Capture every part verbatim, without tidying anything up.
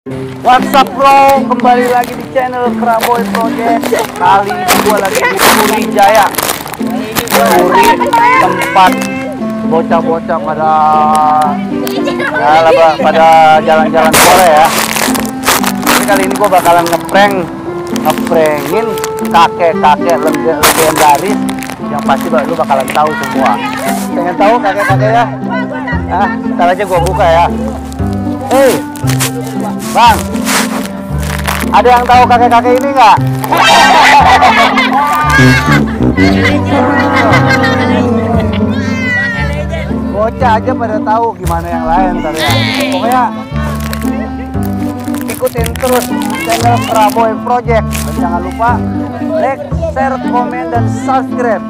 What's up bro, kembali lagi di channel Keraboy Project. Kali ini gue lagi di Puri Jaya, Puri tempat bocah-bocah pada ya, laba, pada jalan-jalan sore ya. Jadi kali ini gue bakalan ngeprank ngeprangin kakek-kakek legendaris yang pasti lu bakalan tahu semua. Pengen tahu kakek-kakek ya? Nah, ntar aja gue buka ya. Hei Bang, ada yang tahu kakek-kakek ini nggak? Bocah aja pada tahu, gimana yang lain ntar ya. Pokoknya ikutin terus channel Keraboy Project. Dan jangan lupa like, share, komen, dan subscribe.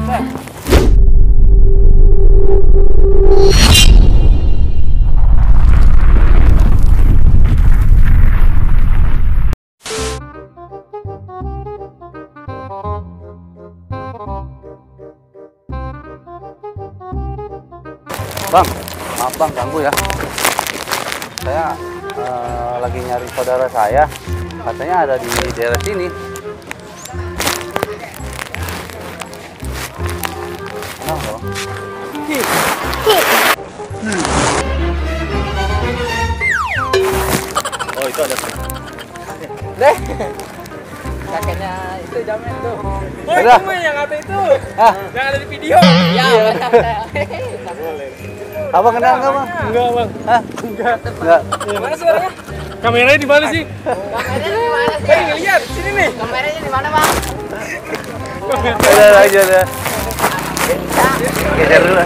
Bang, maaf bang ganggu ya. Saya uh, lagi nyari saudara saya, katanya ada di daerah sini. Nah, bang. Oh itu ada. Deh. Kakeknya itu Jamet tuh. Oh itu yang kata itu. Ah. Yang ada di video. Ya, boleh. Abang kenal nggak bang? Enggak bang. Hah? Enggak. Enggak. Mana suaranya? Kameranya di mana sih? kameranya di mana sih? Hey, lihat sini nih. Kameranya di mana bang? Udah aja udah. Geser dulu.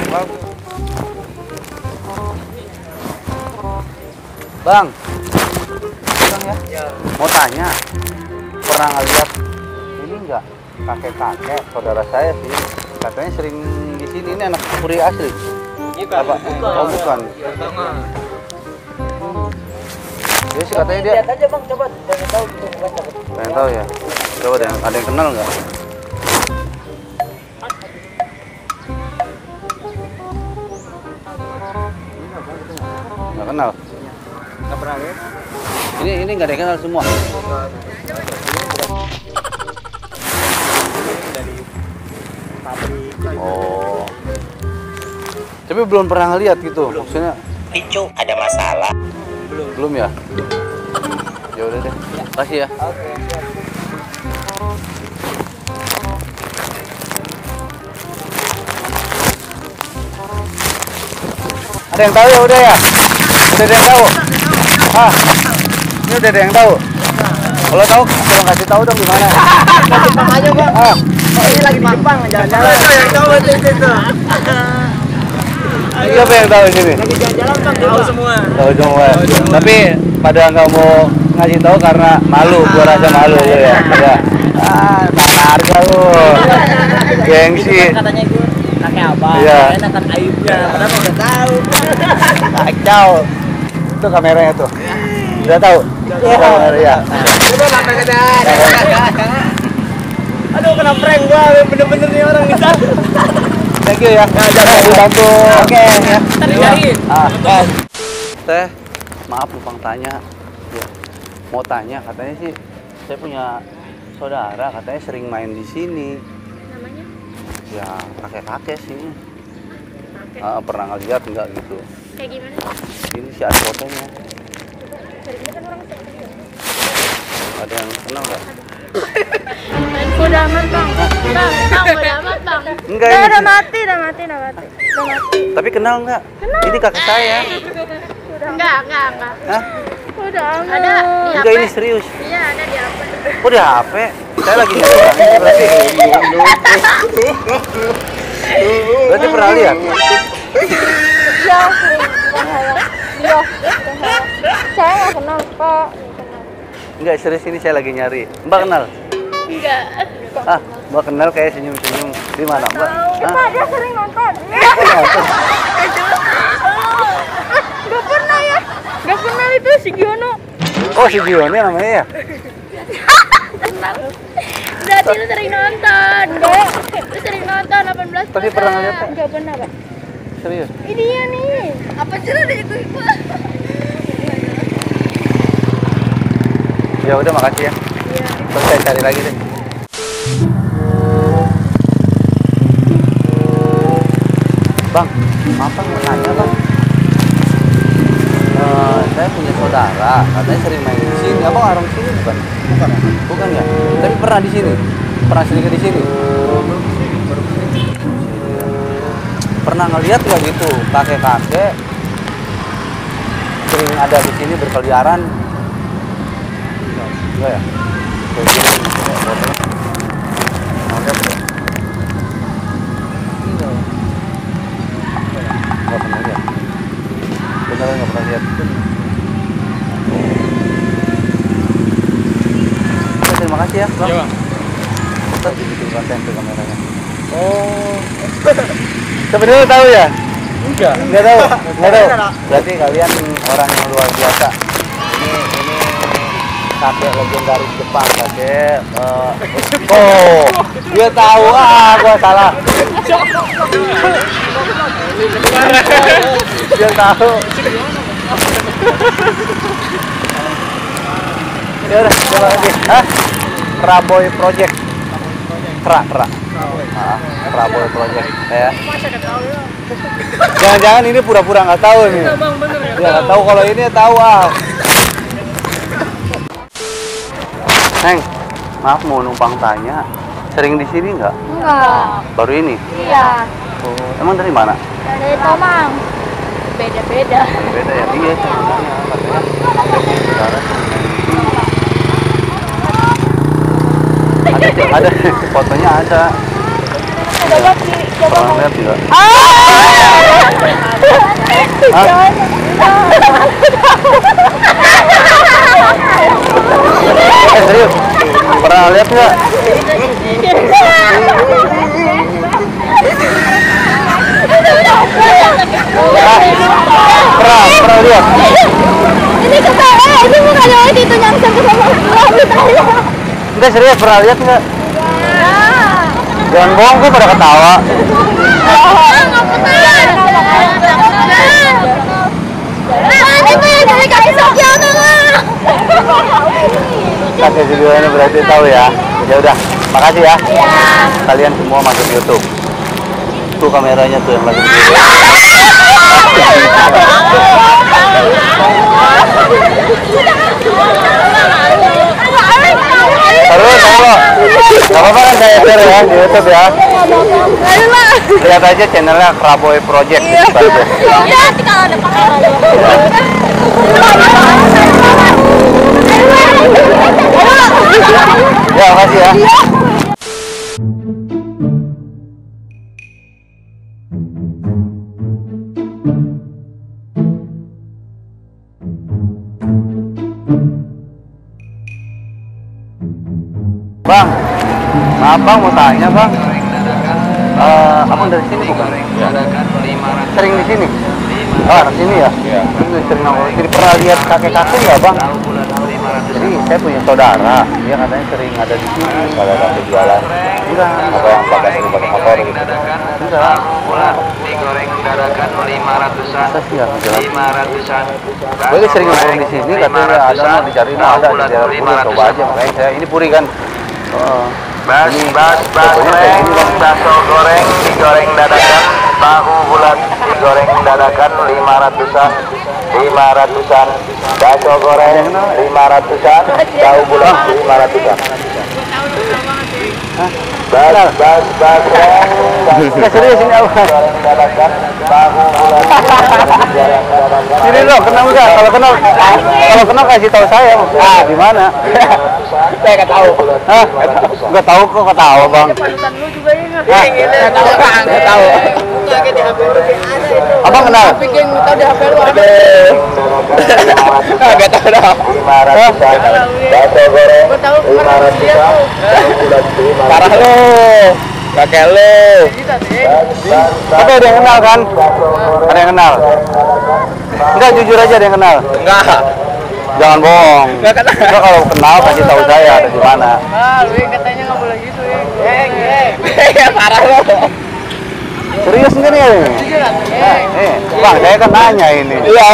Bang. Bang ya. Mau tanya. Pernah ngeliat ini enggak? Kakek-kakek saudara saya sih. Katanya sering di sini, ini anak Puri asli. Bukan. Apa? Oh bukan. Dia sih katanya dia. Lihat aja bang, coba. Pengen tahu gitu bukan coba. Pengen tahu ya. Coba deh, ada yang kenal nggak? Nggak kenal. Enggak pernah ya? Ini ini nggak ada yang kenal semua. Dari pabrik. Oh. Tapi belum pernah ngeliat gitu. Belum. Maksudnya Picu ada masalah. Belum. belum ya? Ya udah deh. Kasih ya. Oke. Ada yang tahu ya udah ya? Udah ada yang tahu? Ah, ini udah ada yang tahu? Kalau tahu, tolong kasih tahu dong gimana? Jepang aja bang. Ah, Oh, ini lagi di Jepang jalan-jalan. Yang tahu itu itu. siapa yang tahu sini? Lagi jalan-jalan bang. Tahu semua. Tahu semua. Tapi pada nggak mau ngasih tahu karena malu, gua rasa malu lu ya. Ya. Ah, tanah harga lu. Gengsi. Katanya gue kakek abang. Iya. Enak kan aibnya. Padahal mah udah tahu. Kacau. Itu kameranya tuh. Udah tahu? Kamera ya. Udah sampai ke Aduh kena prank gua, bener-bener nih orang nih. Thank you ya. Jangan dibantu. Oke ya. Tadi cariin. Ah, eh. Teh, maaf numpang tanya. Ya. Mau tanya, katanya sih saya punya saudara, katanya sering main di sini. Namanya? Ya, kakek-kakek sih. Kakek. Ah, pernah ngeliat nggak gitu? Kayak gimana? Ini sih ada fotonya. Dari ini kan orang saya. Ada yang kenal nggak? Main bodo amat bang. Bang, bang bodo amat bang. Enggak, Udah, ini udah sih. mati, udah mati, udah mati. Udah mati. Tapi kenal nggak? Ini kakek saya. Udah. Enggak, enggak, enggak. Hah? Udah amat. Ada di Enggak, H P. ini serius. Iya, ada di H P. Oh, di H P? Saya lagi nyari orangnya berarti. Berarti pernah lihat? Iya, sering. Iya, saya nggak kenal Pak. Enggak, serius ini saya lagi nyari. Mbak kenal? Enggak. Ah, Mbak kenal kayak senyum-senyum. Di mana, Mbak? Pak, Hah? dia sering nonton. Oh, nonton. Gak pernah ya. Gak kenal itu si Giono. Oh, si Gioni namanya ya? Kenal. Berarti lu sering nonton, Dek. Lu sering nonton delapan belas. Tapi pernah ngeliat, Pak? Enggak pernah, Pak. Serius? Ini dia nih. Apa sih lu ada itu? Ya udah, makasih ya. Iya. Terus saya cari lagi deh. Bang, maaf bang, mau nanya bang. Eh, saya punya saudara, katanya sering main di sini. Abang orang sini bukan? Bukan, bukan ya. Tapi pernah di sini, pernah sering di sini. Pernah ngeliat nggak gitu kakek-kakek sering ada di sini berkeliaran? Enggak ya? Kayak gini, maksudnya, fotonya. Mau lihat nggak? Nggak pernah lihat. Beneran nggak pernah lihat. Oke, terima kasih ya, bang. Iya, Bang. Bentar gitu konten tuh kameranya. Oh. Sebenarnya tahu ya? Enggak. Nggak tahu, nggak tahu. Berarti kalian orang yang luar biasa. Ini ini kakek legendaris Jepang, kakek. Uh, oh, dia tahu ah, gua salah. Dia tahu. Ya udah, terima kasih. Hah? Kraboy Project. Kra, kra. Ah, Kraboy Project. Ya. Jangan-jangan ini pura-pura nggak tahu nih. Ya nggak tahu, kalau ini tahu ah. Neng, maaf mau numpang tanya, sering di sini nggak? Enggak. Baru ini? Iya. Oh, emang dari mana? Dari Tomang. Beda-beda. Beda ya? Iya, sebenarnya katanya saudara. Ada, ada fotonya ada. Coba sih, coba. Pernah lihat juga? Ah! Eh serius? Pernah lihat nggak? Ah, pernah, pernah lihat? Ini ketawa, ini bukan lewat itu yang sama-sama saya. Enggak, serius pernah lihat nggak? Jangan bohong, gue pada ketawa. Kakek juga ini berarti tahu ya. Ya udah, makasih ya. Kalian semua masuk YouTube. Tuh kameranya tuh yang lagi di video. Terus, kalau nggak apa-apa kan saya share ya di YouTube ya. Lihat aja channelnya Kraboy Project. Gitu aja. Ya, makasih ya. Bang, maaf bang, mau tanya bang. Uh, abang dari sini bukan? Ya. Sering di sini? Oh, anak sini ya? Iya. Sering nongol. Jadi pernah lihat kakek-kakek nggak bang? Jadi saya punya saudara, dia katanya sering ada di sini. Kalau kakek jualan, enggak. Apa yang pakai sering pakai motor gitu? Enggak. Digoreng dadakan lima ratusan. Masa sih ya? lima ratusan. Boleh sering nongol di sini, katanya ada mau dicari, nah ada di daerah Puri, coba aja. Makanya saya ini Puri kan. Oh. Bas, Ini bas, bas, fotonya kayak gini bang. bakso goreng digoreng dadakan, tahu bulat digoreng dadakan lima ratusan, lima ratusan, bakso goreng lima ratusan, tahu bulat lima ratusan. Bas, bas, bas, Nggak serius ini apa? goreng dadakan, tahu bulat digoreng dadakan. Sini lo, kenal nggak? Kalau kenal, kalau kenal kasih tahu saya. Ah, di mana? Saya nggak tahu. Hah? Nggak tahu kok ketawa bang. Panutan lu juga ya nggak? Hah? Nggak tahu, Kang. Nggak tahu. Kaget di H P lu kayak ada itu. Abang kenal? Bikin tahu di H P lu ada. Nggak tahu dah. lima ratusan, bakso goreng Gua tahu lima kemarin dia ratusan, tuh. tahu bulat lima Parah ratusan. lu. Kakek lu. Kita sih. Tapi ada yang kenal kan? Ada yang kenal? Enggak, jujur aja ada yang kenal. Enggak. Jangan bohong. Nggak kenal. Enggak, kalau kenal kasih tahu saya ada di mana. Ah, lu katanya nggak boleh gitu ya. Eh, eh. Ya parah lu. Serius nggak nih? Eh, eh, Bang, saya kan nanya ini. Iya.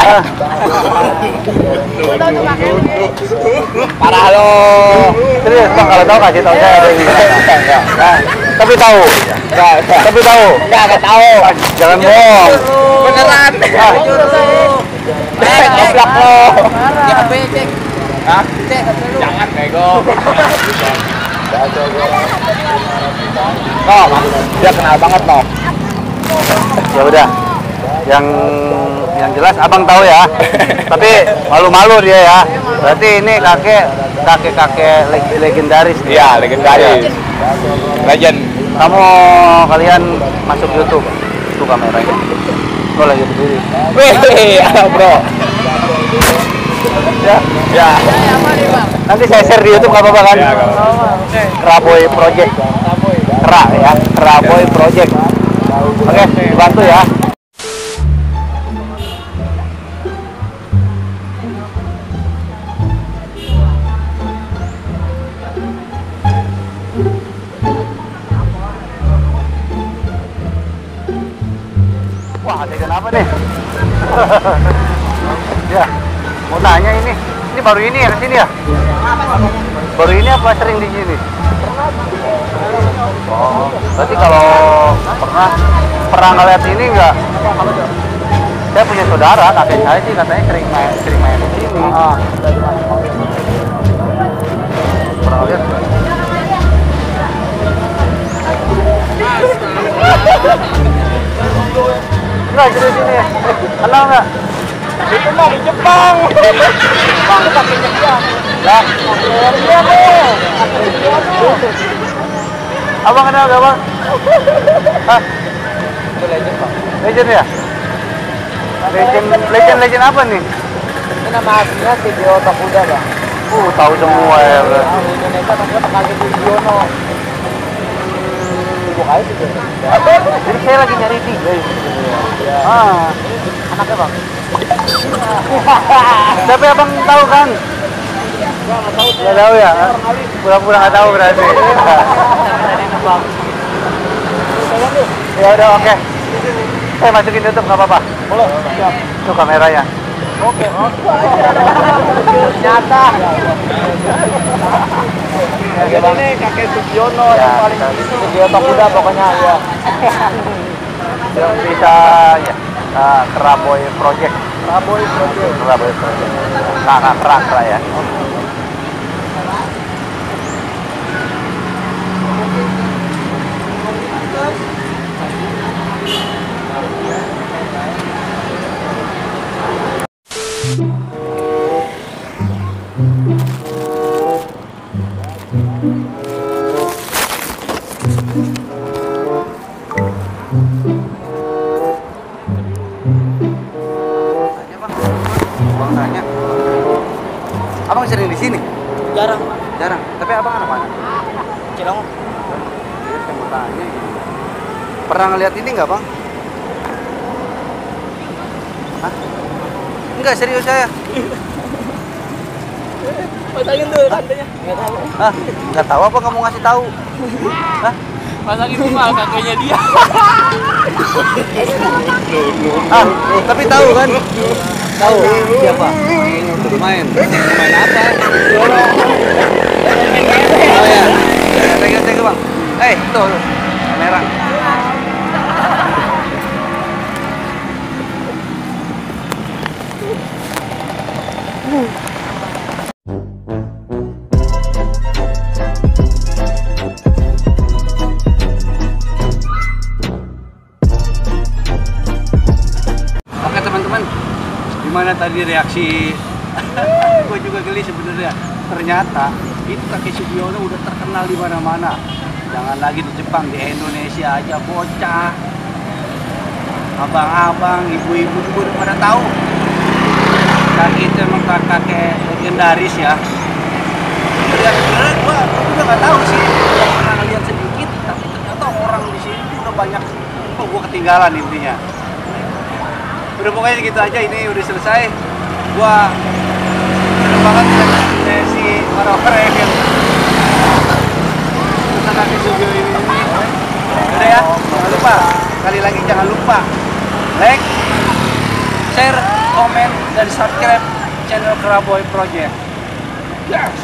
Parah lo. Serius, Bang, kalau tahu kasih tahu saya dari mana. Nah, tapi tahu. Enggak, Tapi tahu. enggak enggak tahu. Jangan bohong. Beneran. Ah, Eh, goblok lo. Jangan becek. Hah? Jangan bego. Oh, dia kenal banget loh. ya udah. Yang yang jelas abang tahu ya. Tapi malu-malu dia ya. Berarti ini kakek kakek kakek leg- legendaris. Iya, legendaris. Legend. Kamu kalian masuk YouTube. Itu kameranya. Kau lagi berdiri. Wih, bro. Ya. Ya. Nanti saya share di YouTube nggak apa-apa kan? Ya, nggak apa-apa. Keraboy Project. Kera ya. Keraboy Project. Oke, dibantu ya. Wah, ada kenapa nih? Ya, mau tanya ini. Ini baru ini ya kesini ya? Baru ini apa sering di sini? Oh, berarti kalau pernah pernah ngeliat ini enggak? Saya punya saudara, kakek saya sih katanya sering main sering main di sini. Ah. Pernah lihat? Enggak, jadi sini ya. Kenal enggak? Itu mah di Jepang. Bang, pakai Jepang. Lah, iya deh. Abang kenal gak, Bang? Hah? Itu legend, Bang. Legend ya? Legend, legend, legend apa nih? Ini nama aslinya Shigeo Tokuda, Bang. Uh, tahu semua ya, Bro. Di Indonesia namanya Takagi Sugiono. Ibu kaya sih, Bang. Jadi saya lagi nyari tiga ya. Ah, Anaknya, Bang. tapi abang tahu kan? Nggak tahu. Nggak tahu ya? Pura-pura nggak tahu berarti. Ya udah, oke. Saya masukin YouTube nggak apa-apa. Boleh. Siap. Itu kameranya. Oke. Nyata. Jadi ini kakek Sugiono Ya, yang paling kita- Shigeo Tokuda pokoknya ya. Yang bisa ya. Nah, Keraboy Project. Raboy Project. Keraboy Project. Kakak kerak lah ya. Tanya, Bang. Bang tanya. Abang sering di sini? Jarang. Jarang. Tapi abang anak mana? Cilong. Jadi saya mau tanya. Pernah ngeliat ini nggak, Bang? Hah? Enggak, serius saya. Pasangin tuh rantainya. Nggak tahu. Hah? Nggak tahu apa kamu ngasih tahu? Hah? Pasangin tuh mah kakeknya dia. Ah, tapi tahu kan? Tahu siapa? Main. Main apa? Oh ya. Tengok tengok, Bang. Eh, tuh, tuh. Kamera. Oke teman-teman, gimana tadi reaksi? Gue juga geli sebenarnya. Ternyata itu kakek Sugiono udah terkenal di mana-mana. Jangan lagi di Jepang, di Indonesia aja bocah, abang-abang, ibu-ibu juga udah pada tahu. Kakek itu emang kakek legendaris ya. Ya sebenarnya gua, gua juga nggak tahu sih. Gua pernah ngeliat sedikit, tapi ternyata orang di sini tuh udah banyak. Oh, gua ketinggalan intinya. Udah pokoknya gitu aja, ini udah selesai. Gua seneng banget dengan si orang-orang yang tentang kakek Sugio ini. Udah ya, jangan lupa dan subscribe channel Keraboy Project. Yes.